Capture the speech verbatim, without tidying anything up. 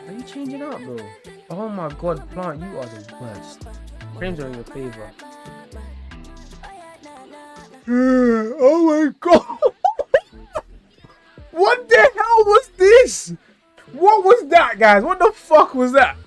Are you changing up, bro? Oh my god, Plant, you are the worst. Frames are in your favor. Oh my god! What the hell was this? What was that, guys? What the fuck was that?